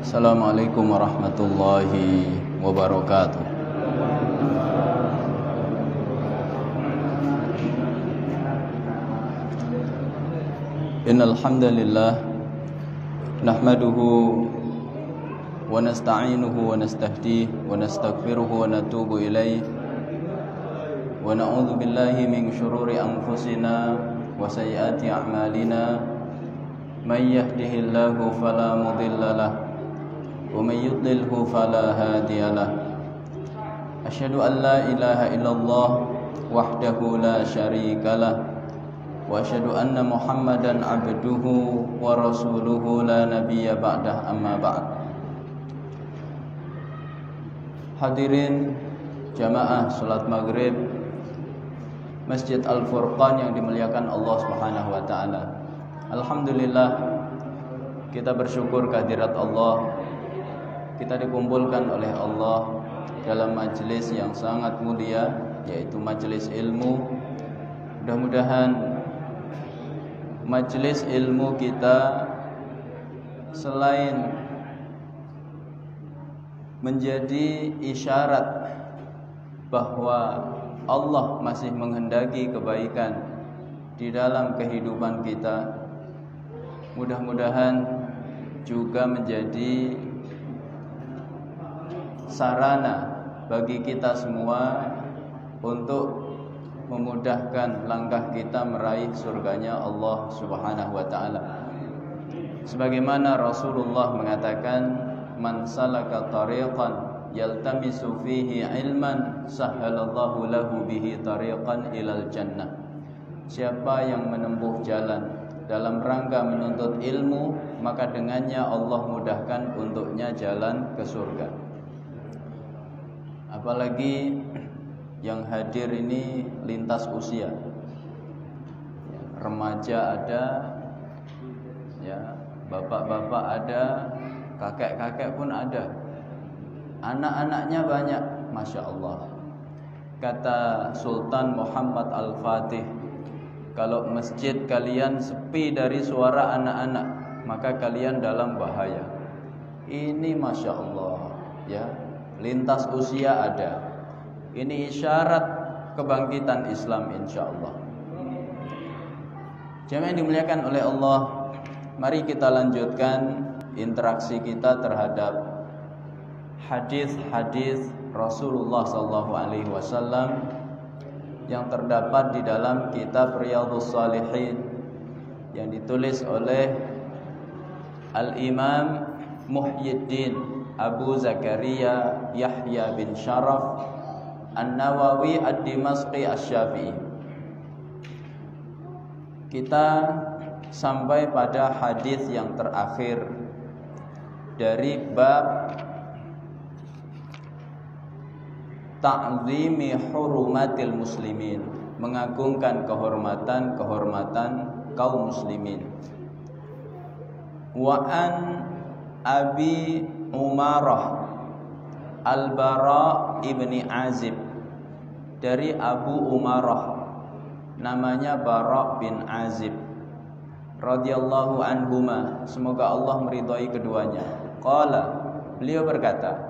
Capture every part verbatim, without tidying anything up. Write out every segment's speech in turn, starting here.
Assalamualaikum warahmatullahi wabarakatuh. Innal hamdalillah nahmaduhu wa nasta'inuhu wa nastahdihi wa nastaghfiruhu wa natubu ilaihi wa na'udzu billahi min syururi anfusina wa sayyiati a'malina may yahdihillahu fala mudilla lahu wa may yudlilhu fala hadiya lahu. Asyhadu an la ilaha illallah wahdahu la syarika lahu wa asyhadu anna Muhammadan abduhu wa rasuluhu la nabiyya ba'dah, amma ba'd. Hadirin jamaah salat maghrib Masjid Al-Furqan yang dimuliakan Allah Subhanahu wa taala. Alhamdulillah, kita bersyukur kehadirat Allah. Kita dikumpulkan oleh Allah dalam majelis yang sangat mulia, yaitu majelis ilmu. Mudah-mudahan majelis ilmu kita selain menjadi isyarat bahwa Allah masih menghendaki kebaikan di dalam kehidupan kita, mudah-mudahan juga menjadi sarana bagi kita semua untuk memudahkan langkah kita meraih surganya Allah Subhanahu wa taala. Sebagaimana Rasulullah mengatakan, man salaka tariqan yaltamisu fihi ilman sahhalallahu lahu bihi tariqan ilal jannah. Siapa yang menempuh jalan dalam rangka menuntut ilmu, maka dengannya Allah mudahkan untuknya jalan ke surga. Apalagi yang hadir ini lintas usia, remaja ada, ya, bapak-bapak ada, kakek-kakek pun ada, anak-anaknya banyak, masya Allah. Kata Sultan Muhammad Al-Fatih, kalau masjid kalian sepi dari suara anak-anak, maka kalian dalam bahaya. Ini masya Allah, ya, lintas usia ada. Ini isyarat kebangkitan Islam insyaallah. Jemaah yang dimuliakan oleh Allah, mari kita lanjutkan interaksi kita terhadap hadis-hadis Rasulullah sallallahu alaihi wasallam yang terdapat di dalam kitab Riyadhus Shalihin yang ditulis oleh Al-Imam Muhyiddin Abu Zakaria Yahya bin Sharaf An-Nawawi Ad-Dimashqi Asy-Syafi'i. Kita sampai pada hadis yang terakhir dari bab ta'zimi hurumatil muslimin, mengagungkan kehormatan-kehormatan kaum muslimin. Wa an Abi Umarah Al-Bara ibni Azib, dari Abu Umarah namanya Bara bin Azib radhiyallahu anhuma, semoga Allah meridhai keduanya. Qala, beliau berkata,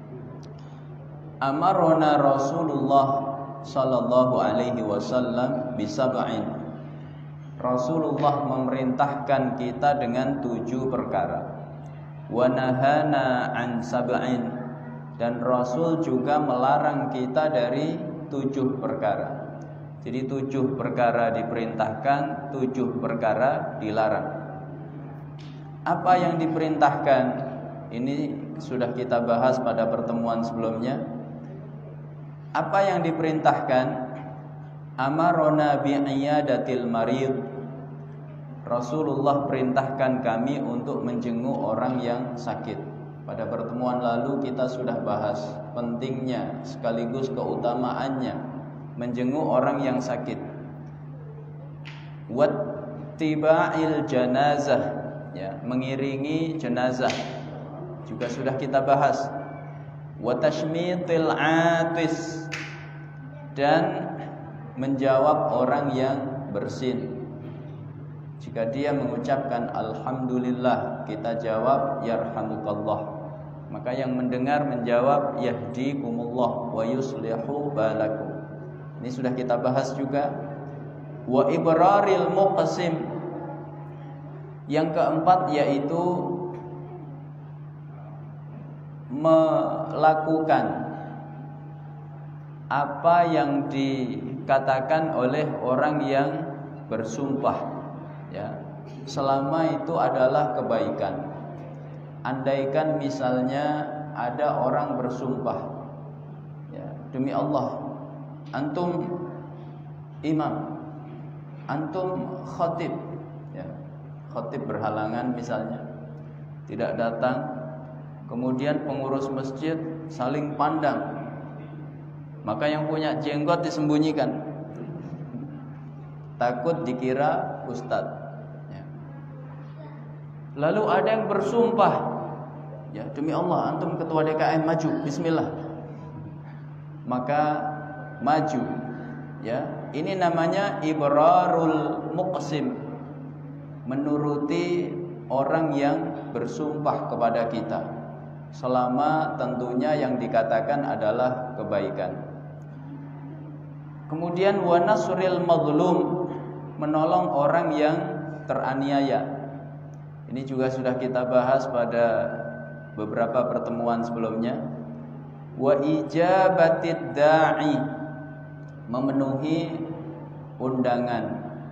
amarona Rasulullah sallallahu alaihi wasallam bisab'in. Rasulullah memerintahkan kita dengan tujuh perkara. Wa nahana an sab'in, dan Rasul juga melarang kita dari tujuh perkara. Jadi tujuh perkara diperintahkan, tujuh perkara dilarang. Apa yang diperintahkan? Ini sudah kita bahas pada pertemuan sebelumnya. Apa yang diperintahkan? Amarona bi'iyadatil marid. Rasulullah perintahkan kami untuk menjenguk orang yang sakit. Pada pertemuan lalu kita sudah bahas pentingnya sekaligus keutamaannya menjenguk orang yang sakit. Wattiba'il janazah, ya, mengiringi jenazah, juga sudah kita bahas. Watashmitil atis, dan menjawab orang yang bersin. Jika dia mengucapkan alhamdulillah, kita jawab yarhamukallah. Maka yang mendengar menjawab yahdikumullah wa yuslihu balakum. Ini sudah kita bahas juga. Wa ibraril muqsim. Yang keempat yaitu melakukan apa yang dikatakan oleh orang yang bersumpah, ya, selama itu adalah kebaikan. Andaikan misalnya ada orang bersumpah, ya, demi Allah, antum imam, antum khatib, ya, khatib berhalangan misalnya, tidak datang, kemudian pengurus masjid saling pandang, maka yang punya jenggot disembunyikan, takut dikira ustadz. Lalu ada yang bersumpah, ya, demi Allah antum ketua D K M, maju, bismillah. Maka maju, ya. Ini namanya ibrarul muqsim, menuruti orang yang bersumpah kepada kita, selama tentunya yang dikatakan adalah kebaikan. Kemudian wa nasril mazlum, menolong orang yang teraniaya. Ini juga sudah kita bahas pada beberapa pertemuan sebelumnya. Wa ijabatid da'i, memenuhi undangan.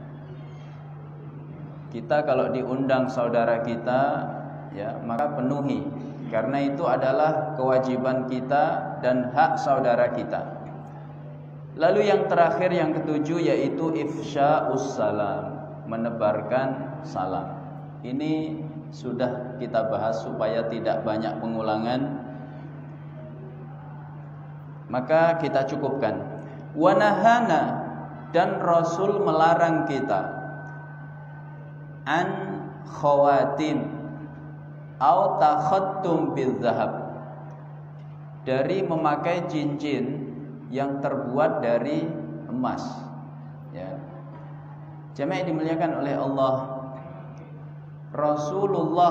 Kita kalau diundang saudara kita, ya, maka penuhi, karena itu adalah kewajiban kita dan hak saudara kita. Lalu yang terakhir, yang ketujuh, yaitu ifsya'us salam, menebarkan salam. Ini sudah kita bahas supaya tidak banyak pengulangan, maka kita cukupkan. Wa nahana, dan Rasul melarang kita an khawatim au takhattum bil zahab, dari memakai cincin yang terbuat dari emas, ya. Jamaah yang dimuliakan oleh Allah, Rasulullah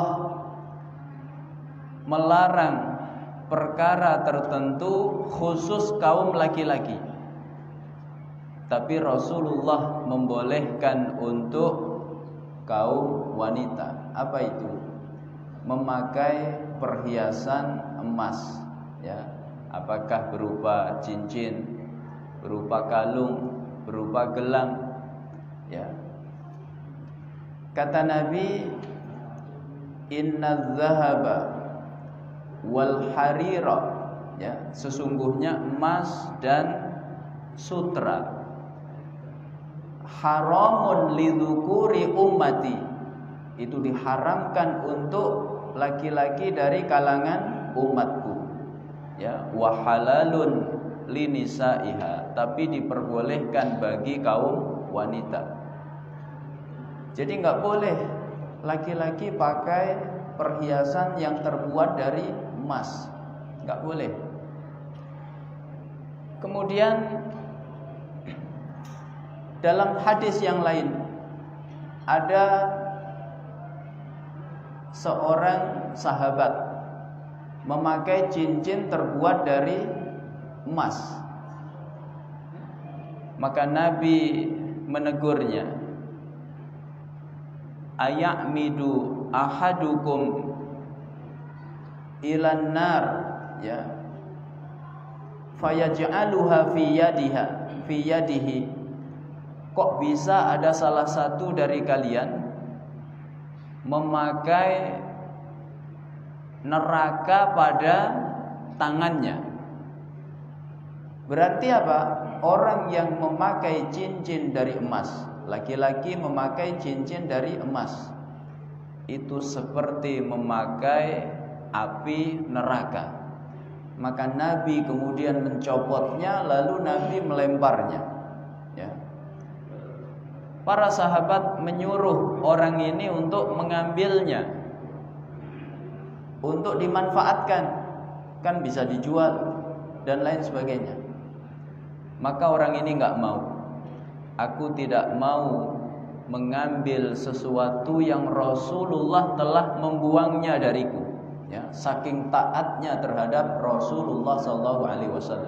melarang perkara tertentu khusus kaum laki-laki, tapi Rasulullah membolehkan untuk kaum wanita. Apa itu? Memakai perhiasan emas, ya. Apakah berupa cincin, berupa kalung, berupa gelang, ya. Kata Nabi, inna dhahaba wal harira, ya, sesungguhnya emas dan sutra haramun lidzukuri ummati, itu diharamkan untuk laki-laki dari kalangan umatku, ya, wa halalun linisaiha, tapi diperbolehkan bagi kaum wanita. Jadi nggak boleh laki-laki pakai perhiasan yang terbuat dari emas, nggak boleh. Kemudian dalam hadis yang lain ada seorang sahabat memakai cincin terbuat dari emas, maka Nabi menegurnya, ayamidu ahadukum ilan nar, ya, fayaj'aluha fi yadiha fi yadihi, kok bisa ada salah satu dari kalian memakai neraka pada tangannya? Berarti apa? Orang yang memakai cincin dari emas, laki-laki memakai cincin dari emas, itu seperti memakai api neraka. Maka Nabi kemudian mencopotnya, lalu Nabi melemparnya, ya. Para sahabat menyuruh orang ini untuk mengambilnya, untuk dimanfaatkan, kan bisa dijual dan lain sebagainya. Maka orang ini nggak mau. Aku tidak mau mengambil sesuatu yang Rasulullah telah membuangnya dariku. Ya, saking taatnya terhadap Rasulullah sallallahu alaihi wasallam.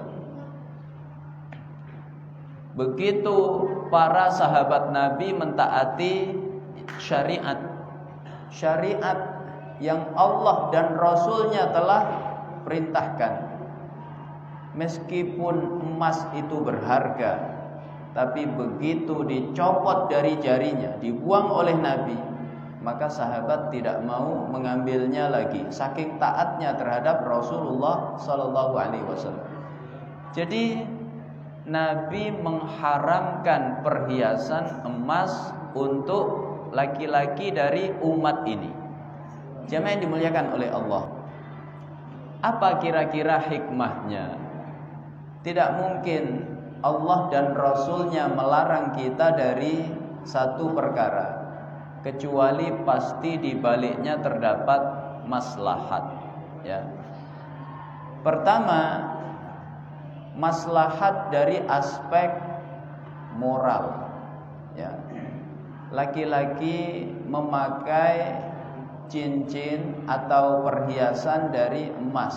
Begitu para sahabat Nabi mentaati syariat, syariat yang Allah dan Rasulnya telah perintahkan. Meskipun emas itu berharga, tapi begitu dicopot dari jarinya, dibuang oleh Nabi, maka sahabat tidak mau mengambilnya lagi, saking taatnya terhadap Rasulullah sallallahu alaihi wasallam. Jadi Nabi mengharamkan perhiasan emas untuk laki-laki dari umat ini. Jamaah yang dimuliakan oleh Allah, apa kira-kira hikmahnya? Tidak mungkin Allah dan Rasulnya melarang kita dari satu perkara, kecuali pasti di baliknya terdapat maslahat. Ya. Pertama, maslahat dari aspek moral. Ya. Laki-laki memakai cincin atau perhiasan dari emas,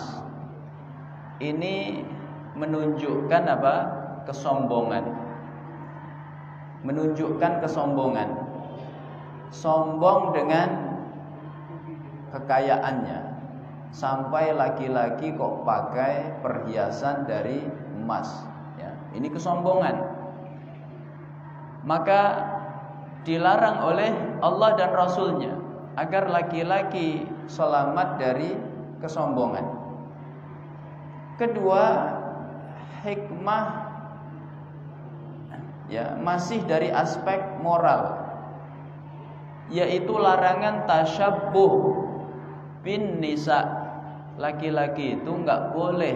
ini menunjukkan apa? Kesombongan. Menunjukkan kesombongan. Sombong dengan kekayaannya. Sampai laki-laki kok pakai perhiasan dari emas. Ya, ini kesombongan. Maka dilarang oleh Allah dan Rasulnya agar laki-laki selamat dari kesombongan. Kedua, hikmah ya masih dari aspek moral, yaitu larangan tasyabbuh bin nisa. Laki-laki itu enggak boleh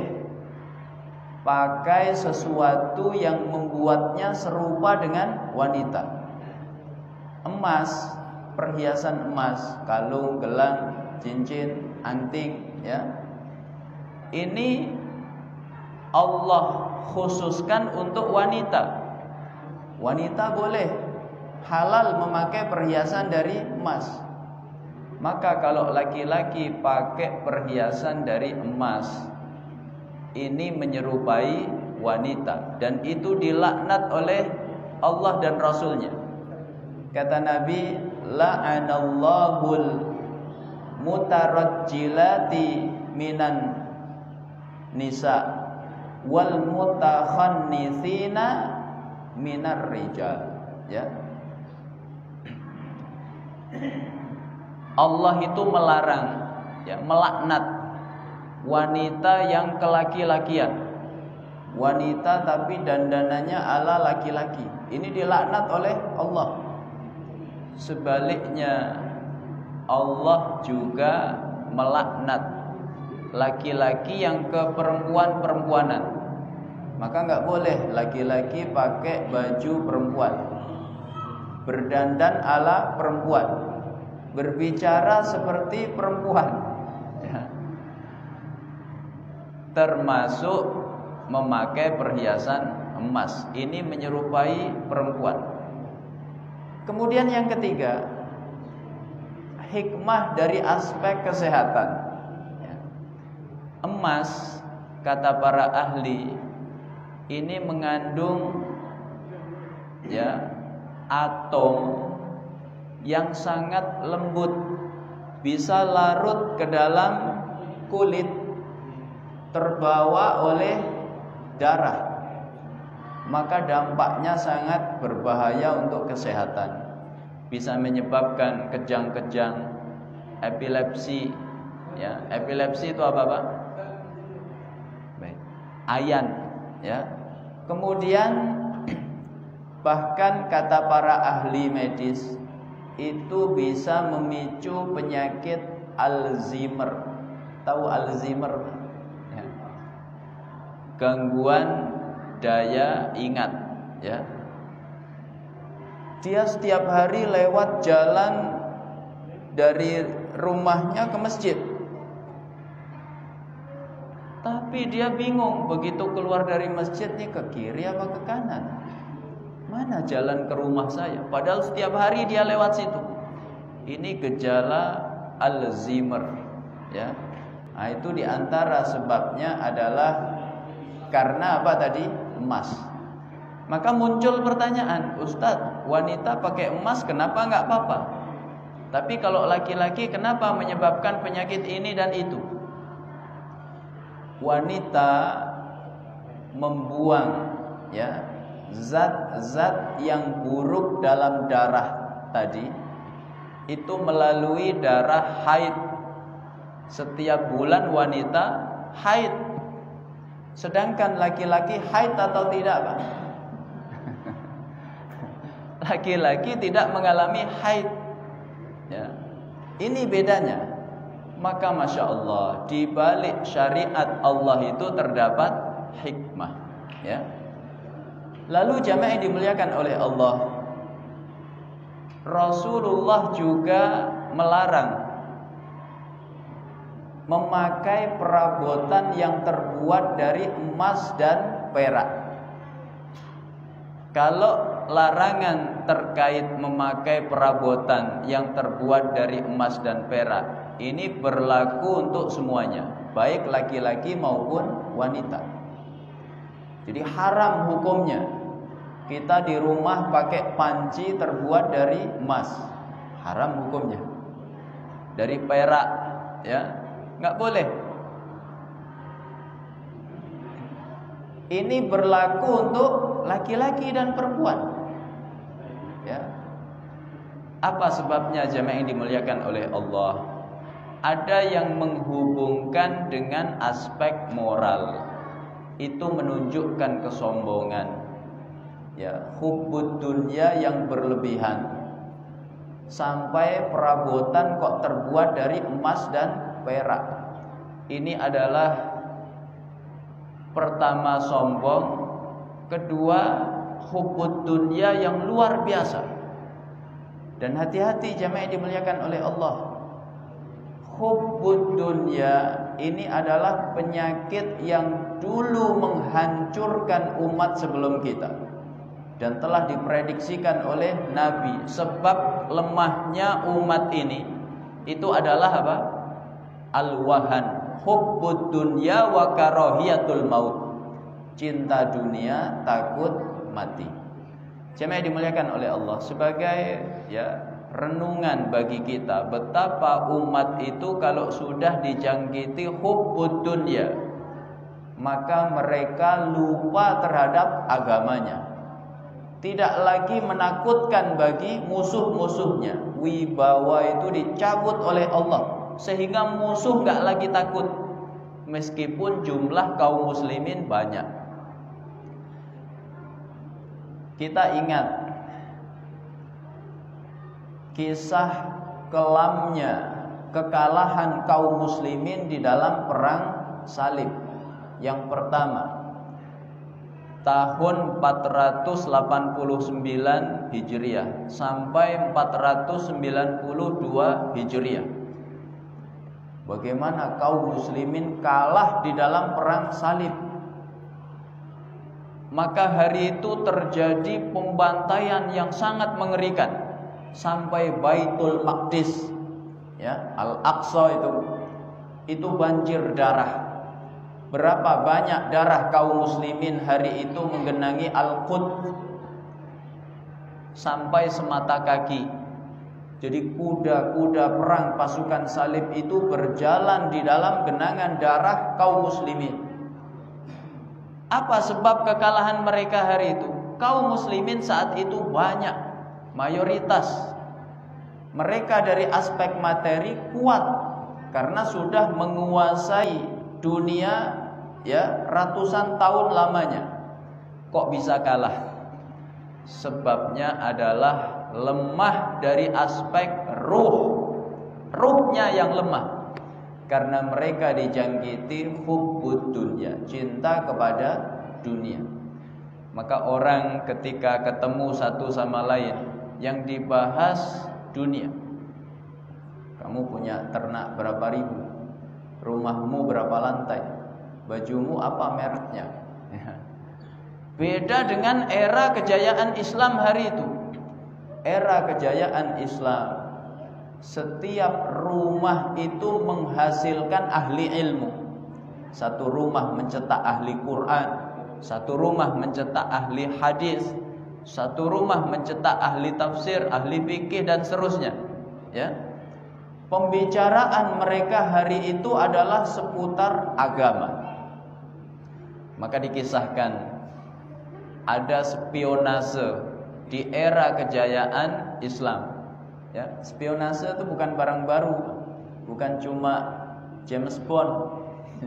pakai sesuatu yang membuatnya serupa dengan wanita. Emas, perhiasan emas, kalung, gelang, cincin, anting, ya. Ini Allah khususkan untuk wanita. Wanita boleh halal memakai perhiasan dari emas. Maka kalau laki-laki pakai perhiasan dari emas, ini menyerupai wanita, dan itu dilaknat oleh Allah dan Rasulnya. Kata Nabi, la'anallahul mutarajjilati minan nisa wal mutakhannitsina minar rijal. Ya. Allah itu melarang, ya, melaknat wanita yang kelaki-lakian. Wanita tapi dandanannya ala laki-laki. Ini dilaknat oleh Allah. Sebaliknya, Allah juga melaknat laki-laki yang ke perempuan-perempuanan. Maka enggak boleh laki-laki pakai baju perempuan, berdandan ala perempuan, berbicara seperti perempuan, ya. Termasuk memakai perhiasan emas. Ini menyerupai perempuan. Kemudian yang ketiga, hikmah dari aspek kesehatan. Ya. Emas, kata para ahli, ini mengandung ya atom yang sangat lembut, bisa larut ke dalam kulit, terbawa oleh darah. Maka dampaknya sangat berbahaya untuk kesehatan. Bisa menyebabkan kejang-kejang, epilepsi. Ya, epilepsi itu apa, Pak? Baik. Ayan, ya. Kemudian bahkan kata para ahli medis, itu bisa memicu penyakit Alzheimer. Tahu Alzheimer? Ya. Gangguan daya ingat, ya. Dia setiap hari lewat jalan dari rumahnya ke masjid, tapi dia bingung begitu keluar dari masjid nih, ke kiri apa ke kanan. mana jalan ke rumah saya? Padahal setiap hari dia lewat situ. Ini gejala Alzheimer, ya. Nah, itu diantara sebabnya adalah karena apa tadi? Emas. Maka muncul pertanyaan, Ustadz, wanita pakai emas kenapa nggak apa-apa? Tapi kalau laki-laki kenapa menyebabkan penyakit ini dan itu? Wanita membuang, ya, zat-zat yang buruk dalam darah tadi itu melalui darah haid. Setiap bulan wanita haid. Sedangkan laki-laki haid atau tidak, Pak? Laki-laki tidak mengalami haid, ya. Ini bedanya. Maka Masya Allah, di balik syariat Allah itu terdapat hikmah, ya. Lalu jamaah yang dimuliakan oleh Allah, Rasulullah juga melarang memakai perabotan yang terbuat dari emas dan perak. Kalau larangan terkait memakai perabotan yang terbuat dari emas dan perak, ini berlaku untuk semuanya, baik laki-laki maupun wanita. Jadi haram hukumnya kita di rumah pakai panci terbuat dari emas, haram hukumnya. Dari perak, ya, nggak boleh. Ini berlaku untuk laki-laki dan perempuan, ya. Apa sebabnya jamaah yang dimuliakan oleh Allah? Ada yang menghubungkan dengan aspek moral. Itu menunjukkan kesombongan, ya, hubbud dunya yang berlebihan. Sampai perabotan kok terbuat dari emas dan perak. Ini adalah pertama sombong, kedua hubbud dunya yang luar biasa. Dan hati-hati jamaah yang dimuliakan oleh Allah. Hubbud dunya ini adalah penyakit yang dulu menghancurkan umat sebelum kita, dan telah diprediksikan oleh Nabi. Sebab lemahnya umat ini itu adalah apa? Al-wahan, hubbud dunya wa karahiyatul maut. Cinta dunia, takut mati. Jemaah dimuliakan oleh Allah, sebagai, ya, renungan bagi kita betapa umat itu kalau sudah dijangkiti hubbud dunya, maka mereka lupa terhadap agamanya. Tidak lagi menakutkan bagi musuh-musuhnya. Wibawa itu dicabut oleh Allah, sehingga musuh gak lagi takut, meskipun jumlah kaum muslimin banyak. Kita ingat kisah kelamnya kekalahan kaum muslimin di dalam perang salib. Yang pertama, tahun empat ratus delapan puluh sembilan Hijriah sampai empat ratus sembilan puluh dua Hijriah. Bagaimana kaum muslimin kalah di dalam perang salib. Maka hari itu terjadi pembantaian yang sangat mengerikan sampai Baitul Maqdis, ya, Al-Aqsa itu itu banjir darah. Berapa banyak darah kaum muslimin hari itu menggenangi Al-Quds sampai semata kaki. Jadi kuda-kuda perang pasukan salib itu berjalan di dalam genangan darah kaum muslimin. Apa sebab kekalahan mereka hari itu? Kaum muslimin saat itu banyak, mayoritas. Mereka dari aspek materi kuat karena sudah menguasai dunia, ya, ratusan tahun lamanya. Kok bisa kalah? Sebabnya adalah lemah dari aspek ruh. Ruhnya yang lemah. Karena mereka dijangkiti hubbud dunya, cinta kepada dunia. Maka orang ketika ketemu satu sama lain, yang dibahas dunia. Kamu punya ternak berapa ribu? Rumahmu berapa lantai? Bajumu apa mereknya? Beda dengan era kejayaan Islam hari itu. Era kejayaan Islam, setiap rumah itu menghasilkan ahli ilmu. Satu rumah mencetak ahli Quran, satu rumah mencetak ahli hadis, satu rumah mencetak ahli tafsir, ahli fikih dan seterusnya. Ya. Pembicaraan mereka hari itu adalah seputar agama. Maka dikisahkan ada spionase di era kejayaan Islam. Ya, spionase itu bukan barang baru, bukan cuma James Bond,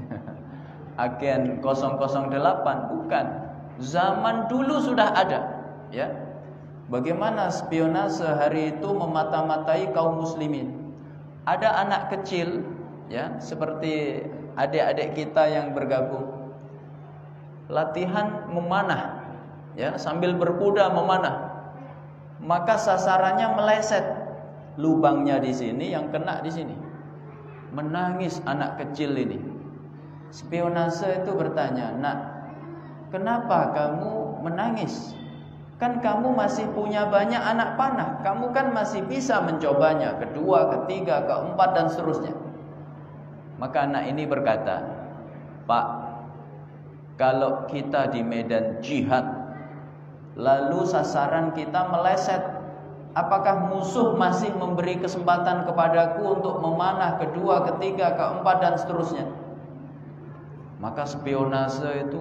agen nol nol delapan, bukan. Zaman dulu sudah ada. Ya, bagaimana spionase hari itu memata-matai kaum muslimin? Ada anak kecil, ya, seperti adik-adik kita yang bergabung, latihan memanah. Ya, sambil berkuda memanah, maka sasarannya meleset, lubangnya di sini, yang kena di sini. Menangis anak kecil ini. Spionase itu bertanya, "Nak, kenapa kamu menangis? Kan kamu masih punya banyak anak panah, kamu kan masih bisa mencobanya, kedua, ketiga, keempat dan seterusnya." Maka anak ini berkata, "Pak, kalau kita di medan jihad lalu sasaran kita meleset, apakah musuh masih memberi kesempatan kepadaku untuk memanah kedua, ketiga, keempat dan seterusnya?" Maka spionase itu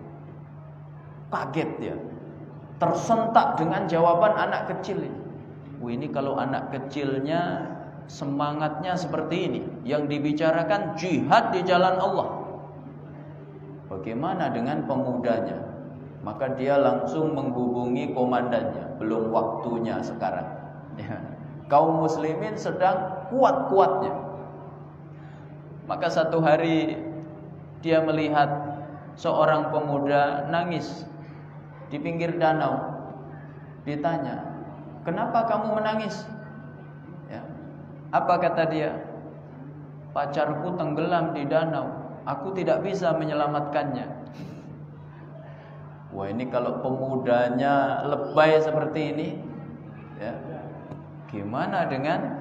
kaget ya, tersentak dengan jawaban anak kecil ini. Wah, ini kalau anak kecilnya semangatnya seperti ini, yang dibicarakan jihad di jalan Allah, bagaimana dengan pemudanya? Maka dia langsung menghubungi komandannya. Belum waktunya sekarang, ya. Kaum muslimin sedang kuat-kuatnya. Maka satu hari dia melihat seorang pemuda nangis di pinggir danau. Ditanya, "Kenapa kamu menangis?" Ya. Apa kata dia? "Pacarku tenggelam di danau, aku tidak bisa menyelamatkannya." Wah, ini kalau pemudanya lebay seperti ini, ya, gimana dengan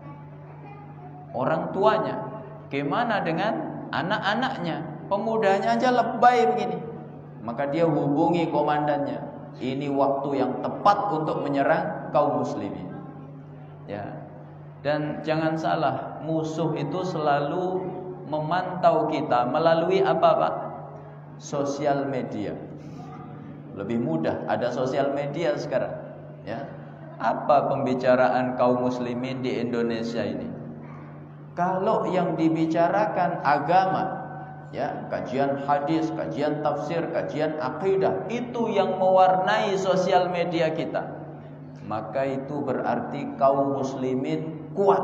orang tuanya? Gimana dengan anak-anaknya? Pemudanya aja lebay begini. Maka dia hubungi komandannya. Ini waktu yang tepat untuk menyerang kaum muslimin. Ya. Dan jangan salah, musuh itu selalu memantau kita melalui apa, Pak? Sosial media. Lebih mudah, ada sosial media sekarang, ya. Apa pembicaraan kaum muslimin di Indonesia ini? Kalau yang dibicarakan agama, ya, kajian hadis, kajian tafsir, kajian akidah, itu yang mewarnai sosial media kita, maka itu berarti kaum muslimin kuat.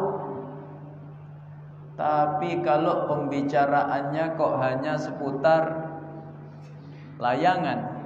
Tapi kalau pembicaraannya kok hanya seputar layangan,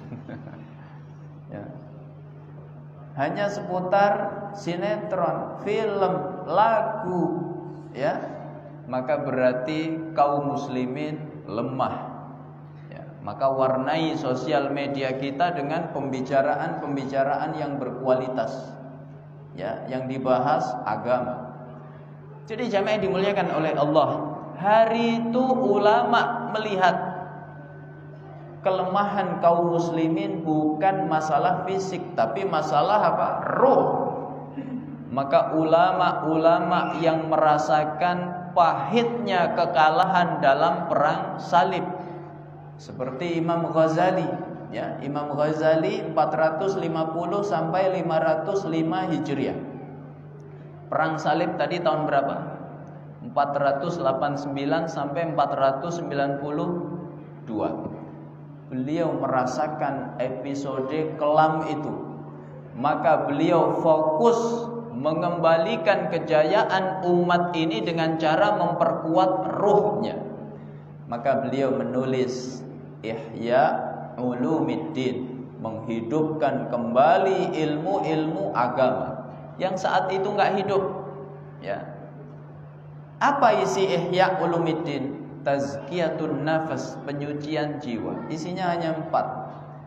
ya, hanya seputar sinetron, film, lagu, ya, maka berarti kaum muslimin lemah. Ya, maka warnai sosial media kita dengan pembicaraan-pembicaraan yang berkualitas, ya, yang dibahas agama. Jadi jamaah yang dimuliakan oleh Allah, hari itu ulama melihat kelemahan kaum muslimin bukan masalah fisik, tapi masalah apa? Ruh. Maka ulama-ulama yang merasakan pahitnya kekalahan dalam perang salib, seperti Imam Ghazali, ya, Imam Ghazali empat ratus lima puluh sampai lima ratus lima Hijriah. Perang salib tadi tahun berapa? empat ratus delapan puluh sembilan sampai empat ratus sembilan puluh dua. Beliau merasakan episode kelam itu. Maka beliau fokus mengembalikan kejayaan umat ini dengan cara memperkuat ruhnya. Maka beliau menulis Ihya Ulumiddin, menghidupkan kembali ilmu-ilmu agama yang saat itu enggak hidup, ya. Apa isi Ihya Ulumiddin? Tazkiyatun nafas, penyucian jiwa. Isinya hanya empat.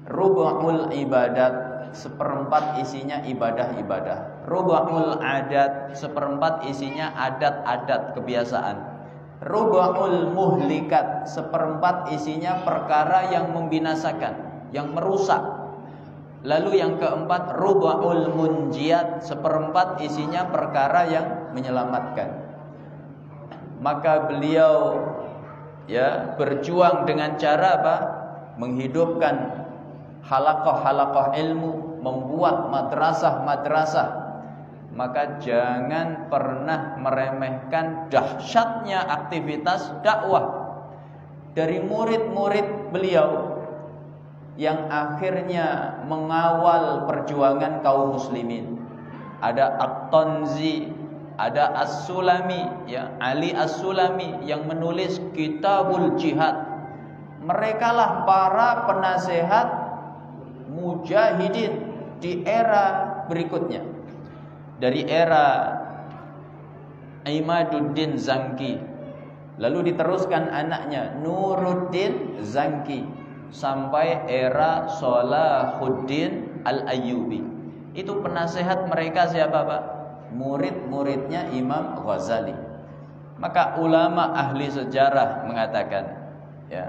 Rub'ul ibadat, seperempat isinya ibadah-ibadah. Rub'ul adat, seperempat isinya adat-adat kebiasaan. Rub'ul muhlikat, seperempat isinya perkara yang membinasakan, yang merusak. Lalu yang keempat, rub'ul munjiat, seperempat isinya perkara yang menyelamatkan. Maka beliau ya berjuang dengan cara apa? Menghidupkan halaqah-halaqah ilmu, membuat madrasah-madrasah. Maka jangan pernah meremehkan dahsyatnya aktivitas dakwah dari murid-murid beliau yang akhirnya mengawal perjuangan kaum muslimin. Ada At-Tanzi, ada As-Sulami, ya, Ali As-Sulami yang menulis Kitabul Jihad. Merekalah para penasehat mujahidin di era berikutnya. Dari era Imaduddin Zanki, lalu diteruskan anaknya Nuruddin Zanki sampai era Salahuddin Al-Ayyubi. Itu penasehat mereka siapa, Pak? Murid-muridnya Imam Ghazali. Maka ulama ahli sejarah mengatakan, ya,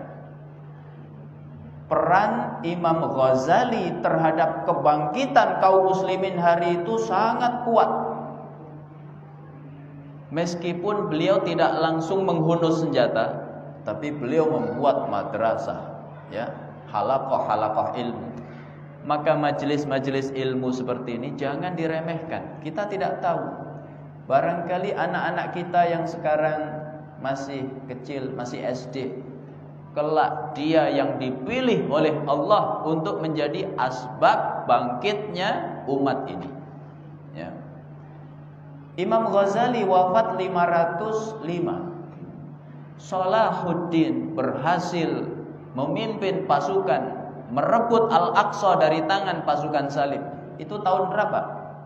peran Imam Ghazali terhadap kebangkitan kaum muslimin hari itu sangat kuat. Meskipun beliau tidak langsung menghunus senjata, tapi beliau membuat madrasah, ya, halaqah-halaqah ilmu. Maka majelis-majelis ilmu seperti ini jangan diremehkan. Kita tidak tahu, barangkali anak-anak kita yang sekarang masih kecil, masih S D, kelak dia yang dipilih oleh Allah untuk menjadi asbab bangkitnya umat ini, ya. Imam Ghazali wafat lima ratus lima. Salahuddin berhasil memimpin pasukan merebut Al-Aqsa dari tangan pasukan Salib. Itu tahun berapa?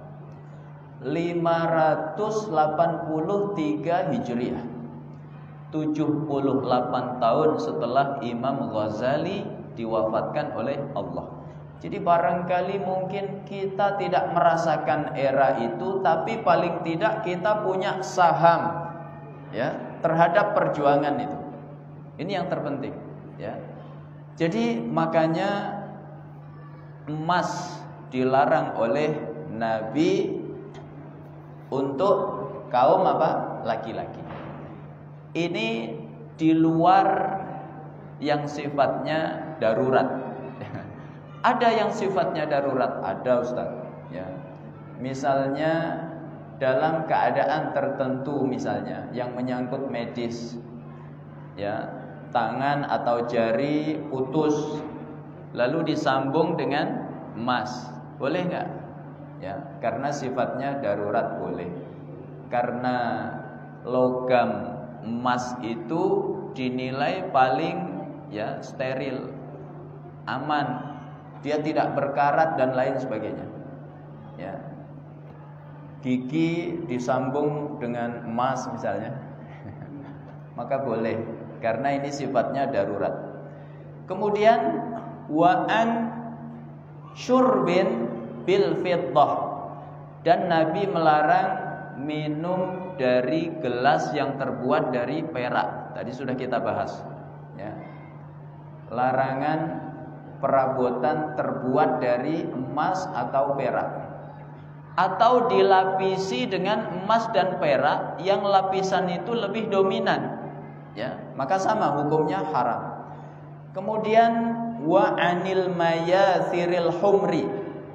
lima ratus delapan puluh tiga Hijriah. tujuh puluh delapan tahun setelah Imam Ghazali diwafatkan oleh Allah. Jadi barangkali mungkin kita tidak merasakan era itu, tapi paling tidak kita punya saham, ya, terhadap perjuangan itu. Ini yang terpenting, ya. Jadi makanya emas dilarang oleh Nabi untuk kaum apa? Laki-laki. Ini di luar yang sifatnya darurat. Ada yang sifatnya darurat, ada Ustaz, ya. Misalnya dalam keadaan tertentu, misalnya yang menyangkut medis, ya, tangan atau jari putus lalu disambung dengan emas, boleh nggak? Ya, karena sifatnya darurat boleh. Karena logam emas itu dinilai paling, ya, steril, aman, dia tidak berkarat dan lain sebagainya, ya. Gigi disambung dengan emas misalnya maka boleh, karena ini sifatnya darurat. Kemudian wa an syurbin bil fiddah, dan Nabi melarang minum dari gelas yang terbuat dari perak. Tadi sudah kita bahas, ya. Larangan perabotan terbuat dari emas atau perak, atau dilapisi dengan emas dan perak yang lapisan itu lebih dominan, ya, maka sama hukumnya haram. Kemudian wa anil mayathiril humri,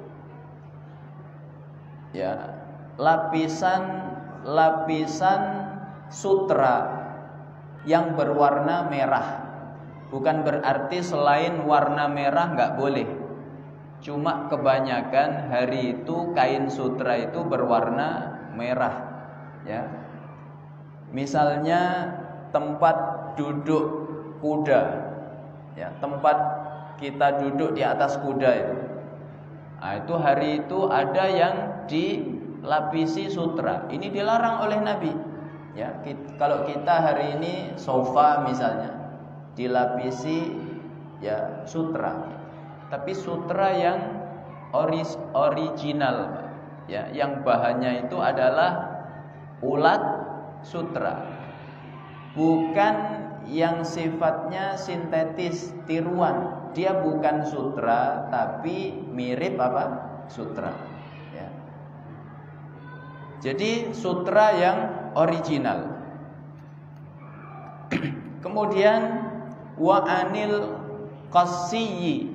ya, lapisan lapisan sutra yang berwarna merah. Bukan berarti selain warna merah nggak boleh. Cuma kebanyakan hari itu kain sutra itu berwarna merah, ya. Misalnya tempat duduk kuda, ya, tempat kita duduk di atas kuda itu. Nah, itu hari itu ada yang dilapisi sutra. Ini dilarang oleh Nabi, ya. Kalau kita hari ini sofa misalnya dilapisi, ya, sutra. tapi sutra yang oris, original, ya, yang bahannya itu adalah ulat sutra, bukan yang sifatnya sintetis, tiruan. Dia bukan sutra tapi mirip apa? Sutra, ya. Jadi sutra yang original. Kemudian wa anil qasiyyi,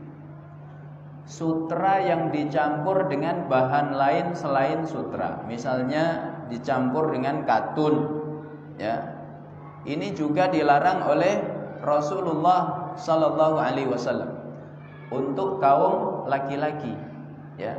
sutra yang dicampur dengan bahan lain selain sutra. Misalnya dicampur dengan katun, ya. Ini juga dilarang oleh Rasulullah sallallahu alaihi wasallam untuk kaum laki-laki, ya.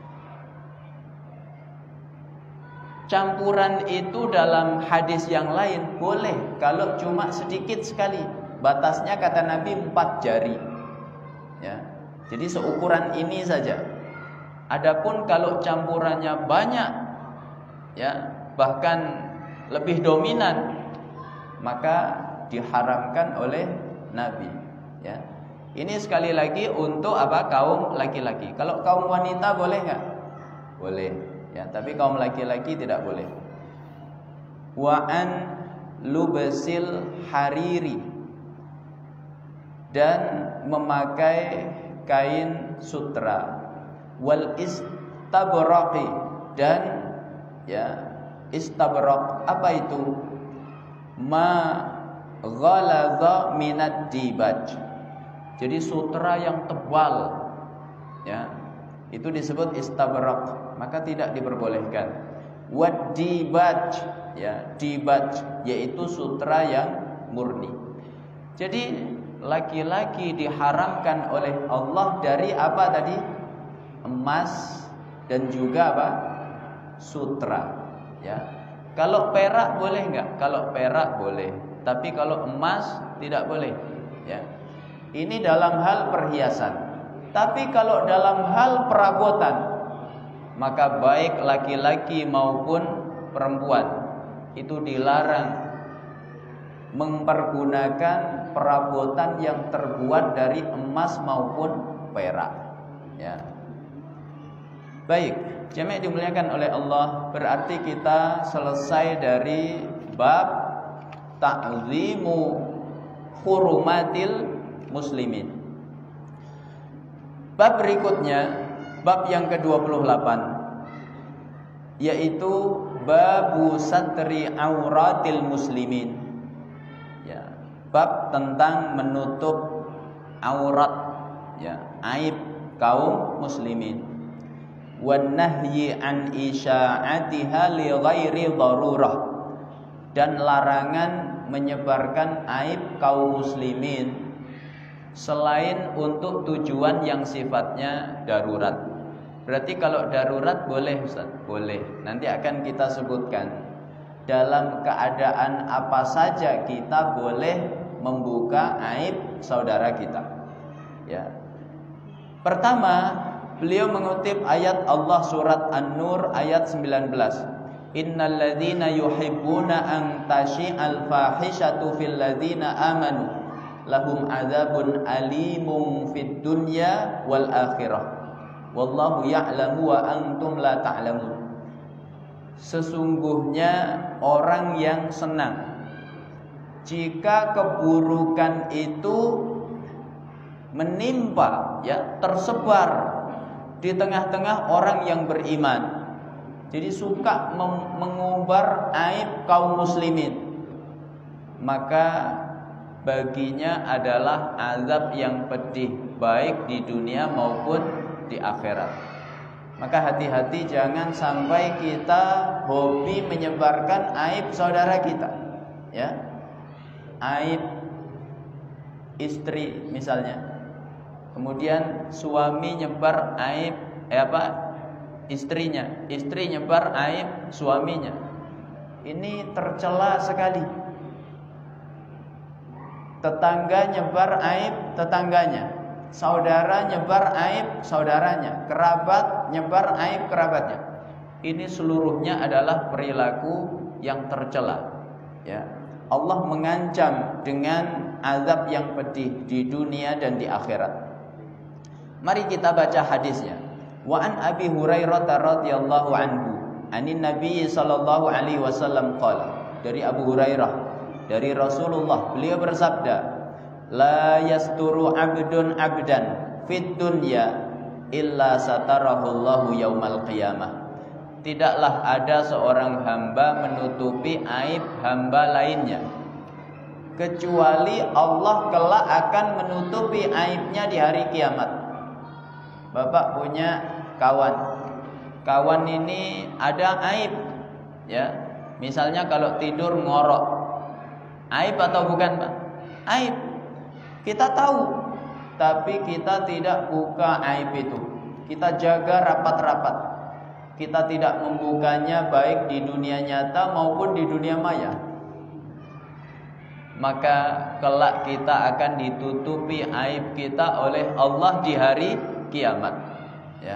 Campuran itu dalam hadis yang lain boleh kalau cuma sedikit sekali. Batasnya kata Nabi empat jari, ya. Jadi seukuran ini saja. Adapun kalau campurannya banyak, ya, bahkan lebih dominan, maka diharamkan oleh Nabi, ya. Ini sekali lagi untuk apa? Kaum laki-laki. Kalau kaum wanita boleh nggak? Boleh, ya. Tapi kaum laki-laki tidak boleh. Wa an lubsil hariri, dan memakai kain sutra, wal istabraqi, dan ya istabraq apa itu? Ma ghaladha minad dibaj. Jadi sutra yang tebal, ya, itu disebut istabraq, maka tidak diperbolehkan. Wad dibaj, ya, dibaj yaitu sutra yang murni. Jadi laki-laki diharamkan oleh Allah dari apa tadi? Emas dan juga apa? Sutra, ya. Kalau perak boleh enggak? Kalau perak boleh, tapi kalau emas tidak boleh, ya. Ini dalam hal perhiasan. Tapi kalau dalam hal perabotan, maka baik laki-laki maupun perempuan itu dilarang mempergunakan perabotan yang terbuat dari emas maupun perak, ya. Baik, jemaah dimuliakan oleh Allah, berarti kita selesai dari bab ta'zimu hurumatil muslimin. Bab berikutnya, bab yang ke dua puluh delapan, yaitu babu satri auratil muslimin, ya, bab tentang menutup aurat, ya, aib kaum muslimin. Wan nahyi an isya'atiha li ghairi darurah, dan larangan menyebarkan aib kaum muslimin selain untuk tujuan yang sifatnya darurat. Berarti kalau darurat boleh, Ustaz? Boleh. Nanti akan kita sebutkan dalam keadaan apa saja kita boleh membuka aib saudara kita, ya. Pertama, beliau mengutip ayat Allah surat An-Nur ayat sembilan belas. Innal ladzina yuhibbuna an tashi'al fahishatu fil ladzina amanu lahum adzabun alimun fid dunya wal akhirah. Wallahu ya'lamu wa antum la ta'lamun. Sesungguhnya orang yang senang jika keburukan itu menimpa, ya, tersebar di tengah-tengah orang yang beriman. Jadi suka mengumbar aib kaum muslimin, maka baginya adalah azab yang pedih, baik di dunia maupun di akhirat. Maka hati-hati, jangan sampai kita hobi menyebarkan aib saudara kita, ya. Aib istri misalnya, kemudian suami nyebar aib eh apa istrinya, istri nyebar aib suaminya. Ini tercela sekali. Tetangga nyebar aib tetangganya, saudara nyebar aib saudaranya, kerabat nyebar aib kerabatnya. Ini seluruhnya adalah perilaku yang tercela, ya. Allah mengancam dengan azab yang pedih di dunia dan di akhirat. Mari kita baca hadisnya. Wa an Abi Hurairah radhiyallahu anhu, anin Nabi sallallahu alaihi wasallam qala. Dari Abu Hurairah, dari Rasulullah, beliau bersabda, la yasturu 'abdun 'abdan fid dunya illa satarahu Allahu yaumal qiyamah. Tidaklah ada seorang hamba menutupi aib hamba lainnya, kecuali Allah kelak akan menutupi aibnya di hari kiamat. Bapak punya kawan, kawan ini ada aib, ya. Misalnya kalau tidur ngorok, aib atau bukan, Pak? Aib. Kita tahu, tapi kita tidak buka aib itu. Kita jaga rapat-rapat. Kita tidak membukanya baik di dunia nyata maupun di dunia maya. Maka kelak kita akan ditutupi aib kita oleh Allah di hari kiamat, ya.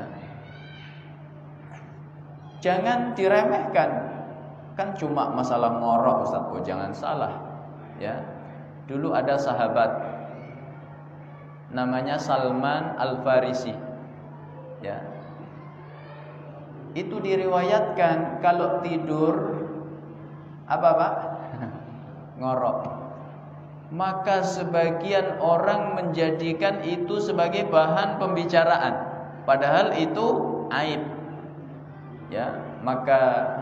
Jangan diremehkan. Kan cuma masalah ngorok, Ustaz. Oh, jangan salah, ya. Dulu ada sahabat namanya Salman Al-Farisi, ya. Itu diriwayatkan kalau tidur apa, Pak? Ngorok. Maka sebagian orang menjadikan itu sebagai bahan pembicaraan, padahal itu aib, ya. Maka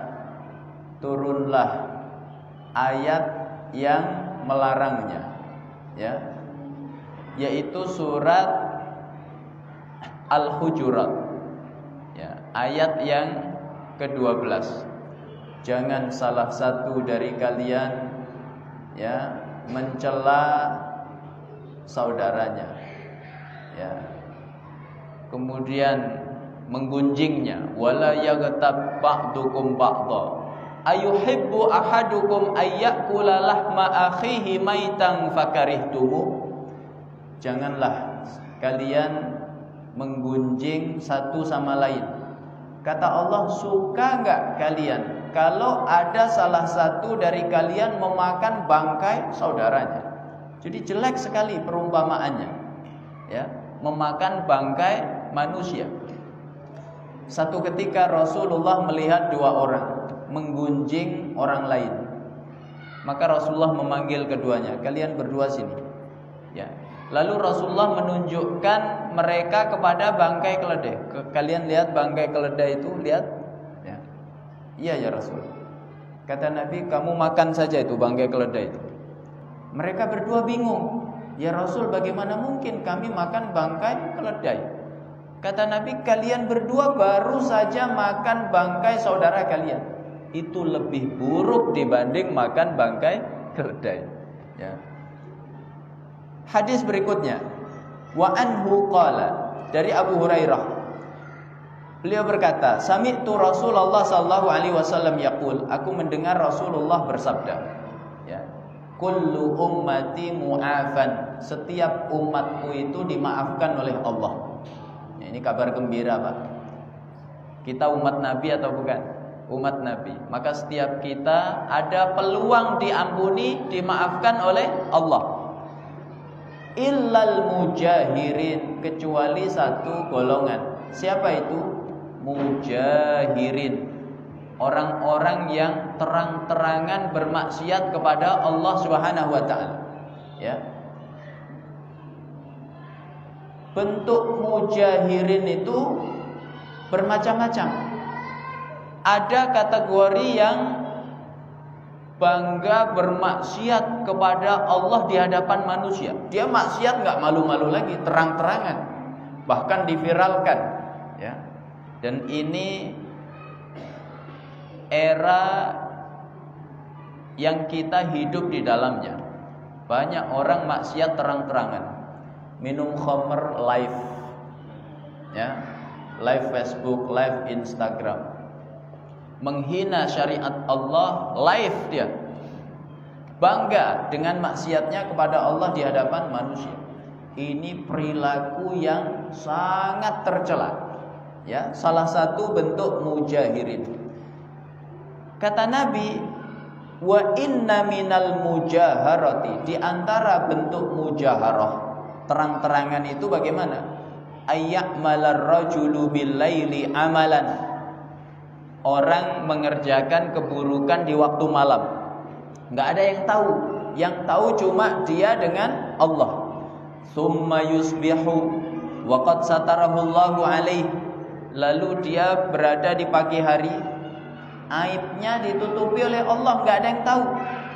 turunlah ayat yang melarangnya, ya, yaitu surat Al-Hujurat, ya, ayat yang kedua belas. Jangan salah satu dari kalian, ya, mencela saudaranya, ya, kemudian menggunjingnya. Wala yaghtab ba'dukum ba'dha ayuhibbu ahadukum ayyakula lahma akhihi maitan fakarihtumu. Janganlah kalian menggunjing satu sama lain. Kata Allah, suka enggak kalian kalau ada salah satu dari kalian memakan bangkai saudaranya? Jadi jelek sekali perumpamaannya, ya, memakan bangkai manusia. Satu ketika Rasulullah melihat dua orang menggunjing orang lain. Maka Rasulullah memanggil keduanya, kalian berdua sini, ya. Lalu Rasulullah menunjukkan mereka kepada bangkai keledai. Kalian lihat bangkai keledai itu, lihat, ya. Iya ya Rasul. Kata Nabi, kamu makan saja itu bangkai keledai itu. Mereka berdua bingung. Ya Rasul, bagaimana mungkin kami makan bangkai keledai? Kata Nabi, kalian berdua baru saja makan bangkai saudara kalian. Itu lebih buruk dibanding makan bangkai keledai, ya. Hadis berikutnya, wa anhu qala, dari Abu Hurairah, beliau berkata, sami'tu Rasulullah sallallahu alaihi wasallam yaqul, aku mendengar Rasulullah bersabda, ya, kullu ummati mu'afan, setiap umatku itu dimaafkan oleh Allah. Ya, ini kabar gembira, Pak. Kita umat Nabi atau bukan? Umat Nabi. Maka setiap kita ada peluang diampuni, dimaafkan oleh Allah. Illal mujahirin, kecuali satu golongan. Siapa itu? Mujahirin, orang-orang yang terang-terangan bermaksiat kepada Allah Subhanahu wa taala, ya. Bentuk mujahirin itu bermacam-macam. Ada kategori yang bangga bermaksiat kepada Allah di hadapan manusia. Dia maksiat nggak malu-malu lagi, terang-terangan, bahkan diviralkan, ya. Dan ini era yang kita hidup di dalamnya. Banyak orang maksiat terang-terangan, minum khamr live, ya, live Facebook, live Instagram, menghina syariat Allah live, dia bangga dengan maksiatnya kepada Allah di hadapan manusia. Ini perilaku yang sangat tercela, ya, salah satu bentuk mujahirin. Kata Nabi, wa inna minal mujaharati, di antara bentuk mujaharah, terang-terangan itu bagaimana? ayya'malar rajulu bil-laili amalan. Orang mengerjakan keburukan di waktu malam. Enggak ada yang tahu. Yang tahu cuma dia dengan Allah. Tsumma yusbihu wa qad satarahu Allahu alaihi. Lalu dia berada di pagi hari, aibnya ditutupi oleh Allah, enggak ada yang tahu.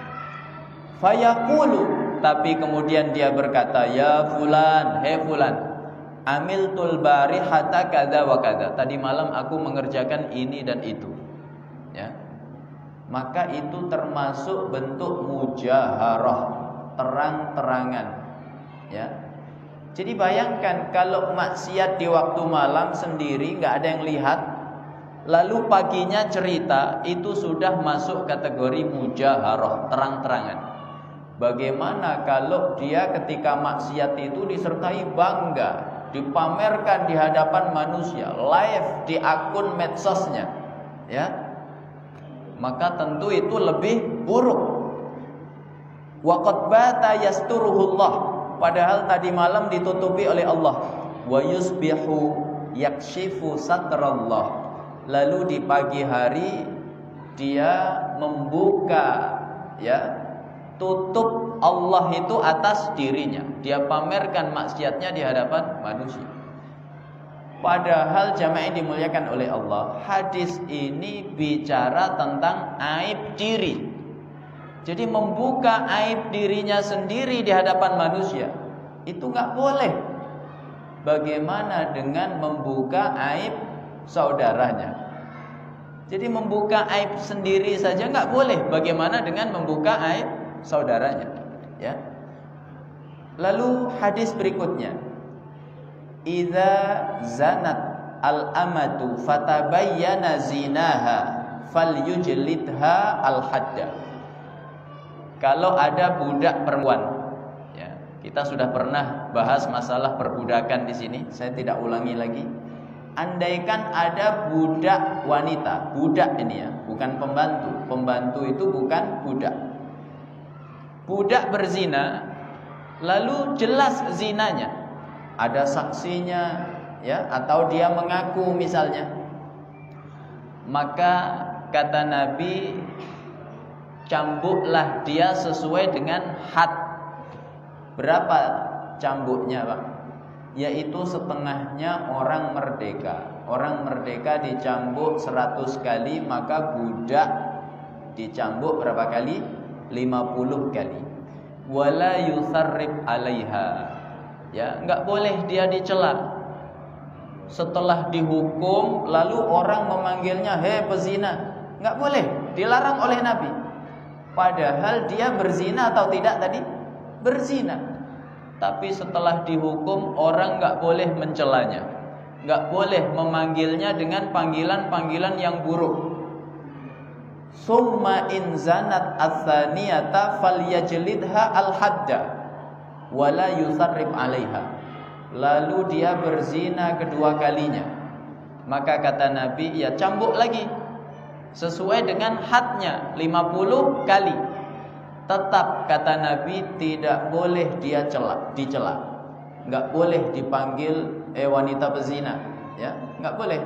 Fayaqulu, tapi kemudian dia berkata, ya fulan, he fulan, amiltul barihata kadza wa kadza. Tadi malam aku mengerjakan ini dan itu. Ya. Maka itu termasuk bentuk mujaharah, terang-terangan. Ya. Jadi bayangkan kalau maksiat di waktu malam sendiri enggak ada yang lihat, lalu paginya cerita, itu sudah masuk kategori mujaharah, terang-terangan. Bagaimana kalau dia ketika maksiat itu disertai bangga, dipamerkan di hadapan manusia, live di akun medsosnya, ya, maka tentu itu lebih buruk. Wa qad bata yasturuhullah, padahal tadi malam ditutupi oleh Allah. Wa yusbihu yakshifu satrallah, lalu di pagi hari dia membuka, ya, tutup Allah itu atas dirinya. Dia pamerkan maksiatnya di hadapan manusia. Padahal jamaah yang dimuliakan oleh Allah, hadis ini bicara tentang aib diri. Jadi membuka aib dirinya sendiri di hadapan manusia itu nggak boleh. Bagaimana dengan membuka aib saudaranya? Jadi membuka aib sendiri saja nggak boleh. Bagaimana dengan membuka aib saudaranya? Ya. Lalu hadis berikutnya, idza zanat al-amatu fatabayyana zinaha falyujlidha al-hadda. Kalau ada budak perempuan, ya, kita sudah pernah bahas masalah perbudakan di sini, saya tidak ulangi lagi. Andaikan ada budak wanita, budak ini ya, bukan pembantu. Pembantu itu bukan budak. Budak berzina, lalu jelas zinanya, ada saksinya, ya, atau dia mengaku misalnya, maka kata Nabi, cambuklah dia sesuai dengan had. Berapa cambuknya, Pak? Yaitu setengahnya orang merdeka. Orang merdeka dicambuk seratus kali, maka budak dicambuk berapa kali? lima puluh kali. Wala yusarrib alaiha. Ya, enggak boleh dia dicela. Setelah dihukum lalu orang memanggilnya hei pezina, enggak boleh, dilarang oleh Nabi. Padahal dia berzina atau tidak tadi? Berzina. Tapi setelah dihukum orang enggak boleh mencelanya, enggak boleh memanggilnya dengan panggilan-panggilan yang buruk. Summa in zanat ats-tsaniyata falyajlidha al-hadda wala yusarrib 'alaiha. Lalu dia berzina kedua kalinya, maka kata Nabi, ya cambuk lagi sesuai dengan hadnya lima puluh kali. Tetap kata Nabi tidak boleh dia celak, dicela. Enggak boleh dipanggil eh wanita pezina, ya, enggak boleh.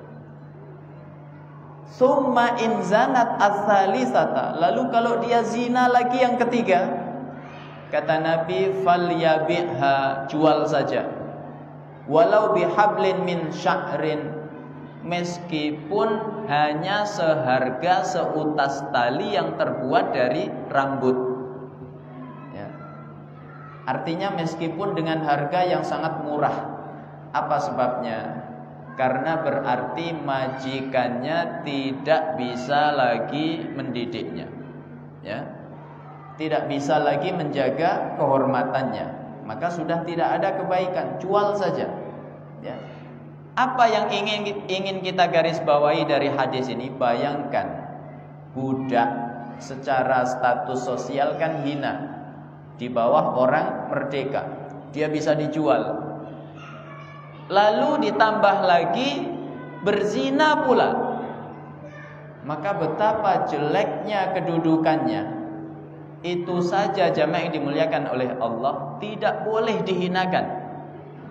Summa in zanat ats-tsalisata, lalu kalau dia zina lagi yang ketiga, kata Nabi falyabi'ha, jual saja. Walau bihablin min sya'rin, meskipun hanya seharga seutas tali yang terbuat dari rambut. Ya. Artinya meskipun dengan harga yang sangat murah. Apa sebabnya? Karena berarti majikannya tidak bisa lagi mendidiknya, ya, tidak bisa lagi menjaga kehormatannya, maka sudah tidak ada kebaikan, jual saja. Ya. Apa yang ingin ingin kita garis bawahi dari hadis ini? Bayangkan budak secara status sosial kan hina, di bawah orang merdeka, dia bisa dijual. Lalu ditambah lagi berzina pula, maka betapa jeleknya kedudukannya. Itu saja jamaah yang dimuliakan oleh Allah tidak boleh dihinakan.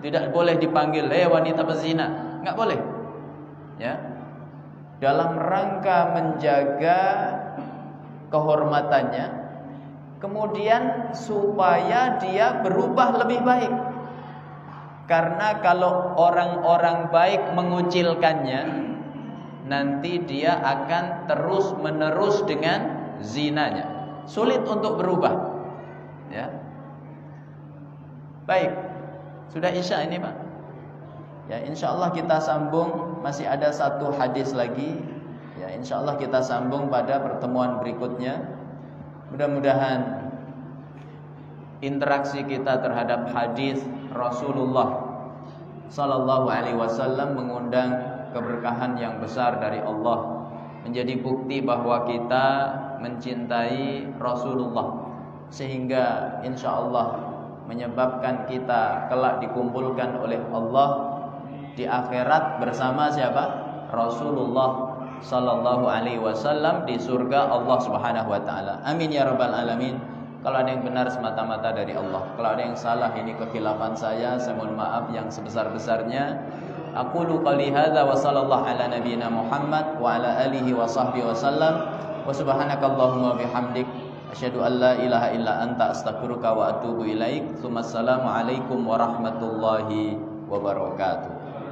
Tidak boleh dipanggil "Hei wanita pezina", nggak boleh. Ya. Dalam rangka menjaga kehormatannya, kemudian supaya dia berubah lebih baik. Karena kalau orang-orang baik mengucilkannya, nanti dia akan terus menerus dengan zinanya, sulit untuk berubah. Ya. Baik, sudah isya ini Pak. Ya, insya Allah kita sambung, masih ada satu hadis lagi. Ya, insya Allah kita sambung pada pertemuan berikutnya. Mudah-mudahan interaksi kita terhadap hadis Rasulullah Sallallahu Alaihi Wasallam mengundang keberkahan yang besar dari Allah, menjadi bukti bahwa kita mencintai Rasulullah, sehingga insya Allah menyebabkan kita kelak dikumpulkan oleh Allah di akhirat bersama siapa? Rasulullah Sallallahu Alaihi Wasallam di surga Allah Subhanahu Wa Taala. Amin ya rabbal alamin. Kalau ada yang benar semata-mata dari Allah. Kalau ada yang salah, ini kekhilafan saya, saya mohon maaf yang sebesar-besarnya. Aqulu qouli hadza wa sallallahu ala nabiyyina Muhammad wa ala alihi wa sahbihi wasallam. Wa subhanakallahumma bihamdik asyhadu an la ilaha illa anta astaghfiruka wa atubu ilaik. Tsumma assalamu alaikum warahmatullahi wabarakatuh.